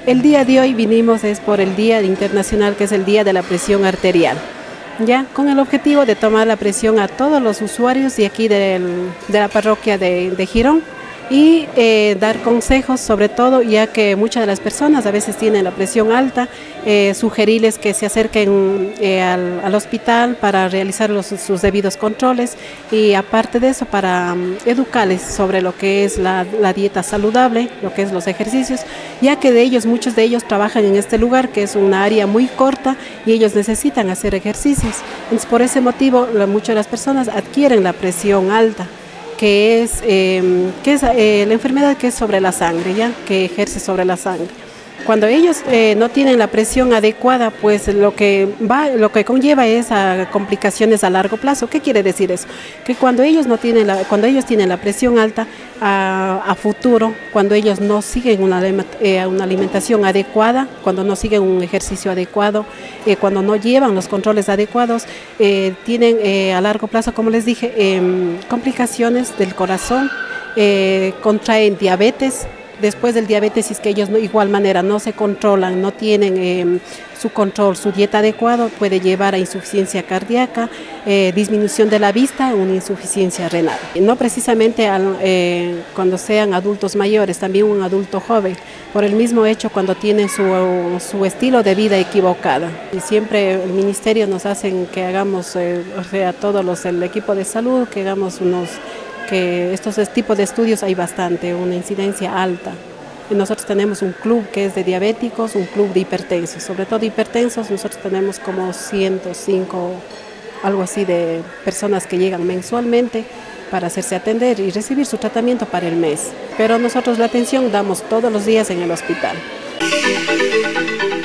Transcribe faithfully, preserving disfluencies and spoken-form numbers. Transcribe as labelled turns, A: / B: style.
A: el día de hoy vinimos es por el Día Internacional, que es el Día de la Presión Arterial, ya con el objetivo de tomar la presión a todos los usuarios de aquí del, de la parroquia de, de Girón, y eh, dar consejos, sobre todo ya que muchas de las personas a veces tienen la presión alta, eh, sugerirles que se acerquen eh, al, al hospital para realizar los, sus debidos controles, y aparte de eso para um, educarles sobre lo que es la, la dieta saludable, lo que es los ejercicios, ya que de ellos, muchos de ellos trabajan en este lugar que es una área muy corta y ellos necesitan hacer ejercicios. Entonces, por ese motivo la, muchas de las personas adquieren la presión alta, que es, eh, que es eh, la enfermedad que es sobre la sangre, ¿ya? Que ejerce sobre la sangre. Cuando ellos eh, no tienen la presión adecuada, pues lo que va, lo que conlleva es a complicaciones a largo plazo. ¿Qué quiere decir eso? Que cuando ellos no tienen la, cuando ellos tienen la presión alta, a, a futuro, cuando ellos no siguen una, eh, una alimentación adecuada, cuando no siguen un ejercicio adecuado, eh, cuando no llevan los controles adecuados, eh, tienen eh, a largo plazo, como les dije, eh, complicaciones del corazón, eh, contraen diabetes. Después del diabetes, si es que ellos de igual manera no se controlan, no tienen eh, su control, su dieta adecuada, puede llevar a insuficiencia cardíaca, eh, disminución de la vista, una insuficiencia renal. No precisamente al, eh, cuando sean adultos mayores, también un adulto joven, por el mismo hecho cuando tienen su, su estilo de vida equivocado. Y siempre el ministerio nos hacen que hagamos, eh, o sea, todos los, el equipo de salud, que hagamos unos... que estos tipos de estudios hay bastante, una incidencia alta. Nosotros tenemos un club que es de diabéticos, un club de hipertensos, sobre todo hipertensos. Nosotros tenemos como ciento cinco, algo así, de personas que llegan mensualmente para hacerse atender y recibir su tratamiento para el mes. Pero nosotros la atención damos todos los días en el hospital.